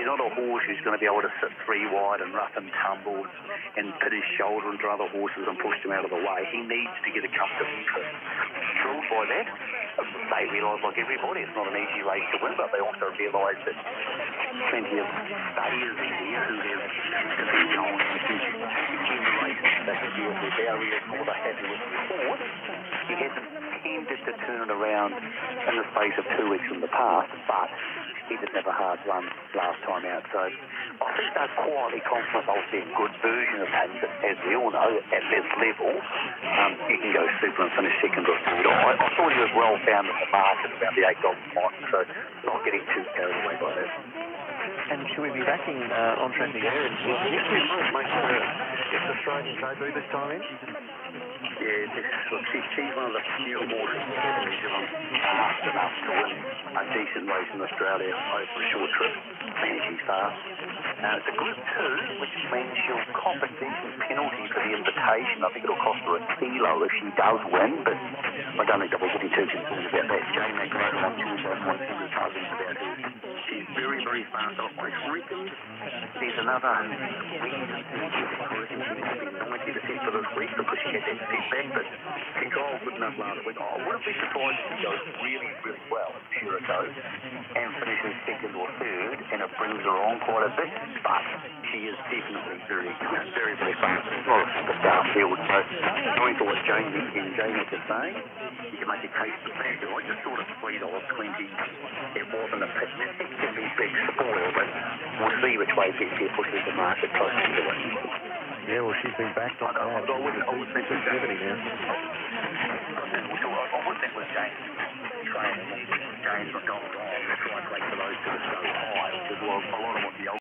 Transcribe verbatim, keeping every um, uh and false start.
not a horse who's going to be able to sit three wide and rough and tumble and put his shoulder into other horses and push them out of the way. He needs to get a comfortable interest. Thrilled by that. They realise, like everybody, it's not an easy race to win, but they also realise that plenty of stayers here who have been going in the race that can deal with barriers more than happy with the horse. He hasn't tended to turn it around in the space of two weeks in the past, but he didn't have a hard run last time out. So I think they're quietly confident they'll see a good version of him, but as we all know, at this level, um, you can go super and finish second or third. I, I thought he was well found in the market about the eight dollars mark, so not getting too carried away by that. And should we be backing uh, on track again? Yes, we might make sure it's Australian debut this time in. Yeah, this, look, she, she's one of the few horses fast enough to win a decent race in Australia over a short trip. Man, she's fast. Uh, it's a group two, which means she'll cop a decent penalty for the invitation. I think it'll cost her a kilo if she does win, but I don't think they'll be getting too concerned about that. Jane McGregor on Tuesday morning, she was talking about her. She's very, very fast. I reckon there's another reason ninety percent for this week because she had that setback, but control good enough last week. I wouldn't be surprised if she goes really, really well, sure it goes, and finishes second or third, and it brings her on quite a bit, but she is definitely very, very, very fast. It's not a superstar field, so going for what Jamie and Jamie is saying, you can make a case for that. I just thought it's three dollars twenty. It wasn't a particularly big spoil, but we'll see which way P P pushes the market closer to it. Yeah, well, she's been backed on. I, I, I wouldn't, I wouldn't think it was James. Now. I wouldn't think it was James training. James got gone wrong. Trying to wait for those two to go high, which is a lot of what the